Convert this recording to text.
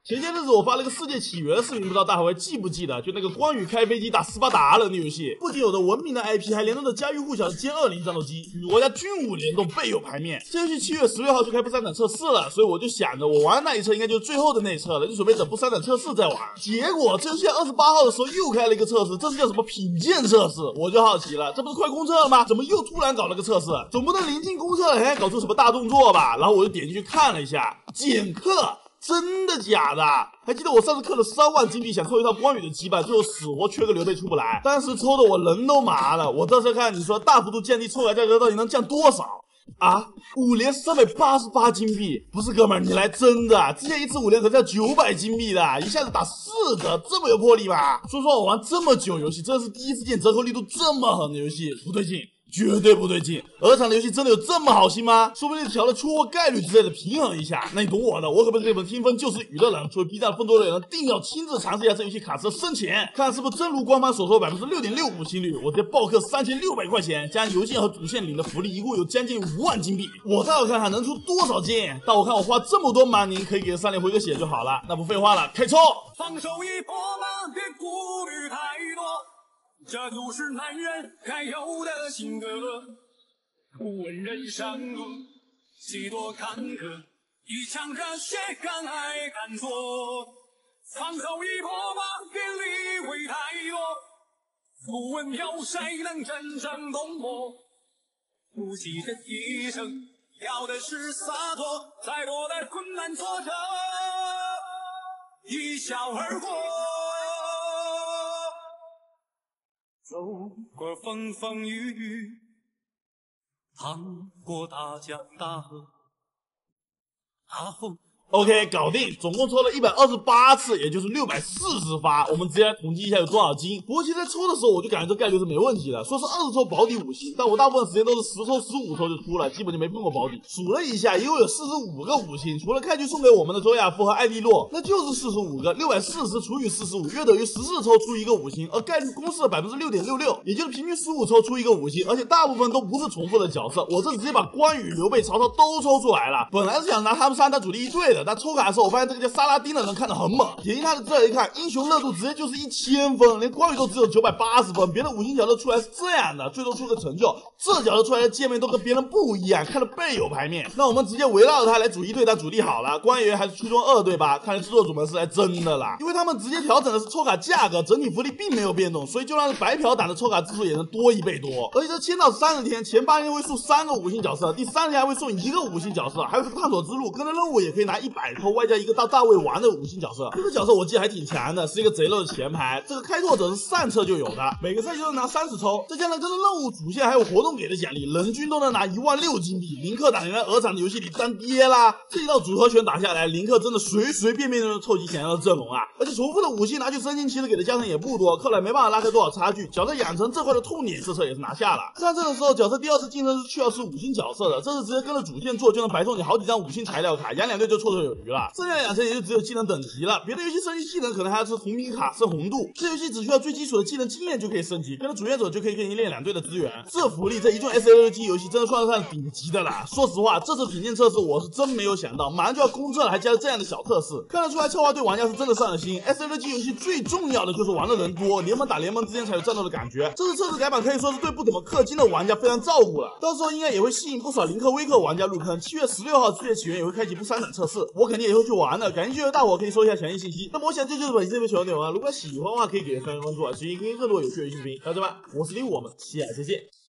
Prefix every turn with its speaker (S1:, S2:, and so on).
S1: 前些日子我发了个世界起源的视频，不知道大伙还记不记得？就那个关羽开飞机打斯巴达人的游戏，不仅有着文明的 IP， 还联动着家喻户晓的歼20战斗机，与国家军武联动，备有排面。这游戏7月16号就开布3展测试了，所以我就想着我玩的那一侧应该就是最后的那一侧了，就准备等布3展测试再玩。结果这游戏28号的时候又开了一个测试，这是叫什么品鉴测试？我就好奇了，这不是快公测了吗？怎么又突然搞了个测试？总不能临近公测了还搞出什么大动作吧？然后我就点进去看了一下，减氪。真的假的？还记得我上次氪了3万金币想抽一套关羽的羁绊，最后死活缺个刘备出不来，当时抽的我人都麻了。我这次看你说大幅度降低抽卡价格到底能降多少啊？5连388金币，不是哥们儿你来真的？之前一次5连可是要900金币的，一下子打4折，这么有魄力吗？说实话，我玩这么久游戏，真的是第一次见折扣力度这么狠的游戏，不对劲。绝对不对劲！鹅厂的游戏真的有这么好心吗？说不定调了出货概率之类的平衡一下。那你懂我的，我可不是这本听风就是雨的人。作为 B 站的分多的人，定要亲自尝试一下这游戏卡池的深浅，看是不是真如官方所说的 6.65% 心率。我直接爆氪3600块钱，加上邮件和主线领的福利，一共有将近5万金币。我倒要看看能出多少件。但我看我花这么多满宁，可以给3连回个血就好了。那不废话了，开抽！
S2: 放手一搏嘛，别顾虑太多。这就是男人该有的性格，不问人生路几多坎坷，一腔热血敢爱敢做。放手一搏吧，别理会太多，不问有谁能真正懂我。不急着一生，要的是洒脱，再多的困难挫折，一笑而过。走过风风雨雨，趟过大江大河，大风。
S1: OK， 搞定，总共抽了128次，也就是640发。我们直接来统计一下有多少金。不过其实在抽的时候，我就感觉这概率是没问题的，说是20抽保底5星，但我大部分时间都是10抽、15抽就出了，基本就没碰过保底。数了一下，一共有45个5星，除了开局送给我们的周亚夫和艾莉洛，那就是45个，640除以45，约等于14抽出一个5星，而概率公式的 6.66%， 也就是平均15抽出一个5星，而且大部分都不是重复的角色。我这直接把关羽、刘备、曹操都抽出来了，本来是想拿他们3当主力一队的。但抽卡的时候，我发现这个叫萨拉丁的人看得很猛，点击他的资料一看，英雄热度直接就是1000分，连关羽都只有980分，别的5星角色出来是这样的，最多出个成就，这角色出来的界面都跟别人不一样，看得倍有排面。那我们直接围绕着他来主一队当主力好了，关羽还是驱中2队吧，看来制作组们是来真的啦，因为他们直接调整的是抽卡价格，整体福利并没有变动，所以就算是白嫖党的抽卡次数也能多1倍多，而且这签到30天，前8天会送3个5星角色，第30天还会送1个5星角色，还有这个探索之路跟着任务也可以拿100抽，外加一个到大卫玩的5星角色。这个角色我记得还挺强的，是一个贼漏的前排。这个开拓者是上册就有的，每个赛季都能拿30抽，再加上跟着任务主线还有活动给的奖励，人均都能拿16000金币。林克打原来鹅厂的游戏里当爹啦！这一道组合拳打下来，林克真的随随便便就能凑齐想要的阵容啊！而且重复的5星拿去升星，其实给的加成也不多，克莱没办法拉开多少差距。角色养成这块的痛点，这次也是拿下了。上阵的时候，角色第2次竞争是需要是5星角色的，这次直接跟着主线做，就能白送你好几张5星材料卡，养2队就绰绰有余了。剩下的养成也就只有技能等级了，别的游戏升级技能可能还要吃红米卡升红度，这游戏只需要最基础的技能经验就可以升级，跟着主线走就可以给你练2队的资源。这福利在一众 SLG 游戏真的算得上顶级的啦。说实话，这次品鉴测试我是真没有想到，马上就要公测了，还加了这样的小测试，看得出来策划对玩家是真的上了心。SLG 游戏最重要的就是玩的人多，联盟打联盟之间才有战斗的感觉。这次测试改版可以说是对不怎么氪金的玩家非常照顾了，到时候应该也会吸引不少零氪微氪玩家入坑。7月16号世界起源也会开启布3展测试，我肯定也会去玩的。感兴趣的大伙可以搜一下详细信息。那么我想这就是本期这篇全部内容啊，如果喜欢的话可以给个3连关注啊，持续更多有趣的游戏视频。到这吧，我是李，我们下期再见。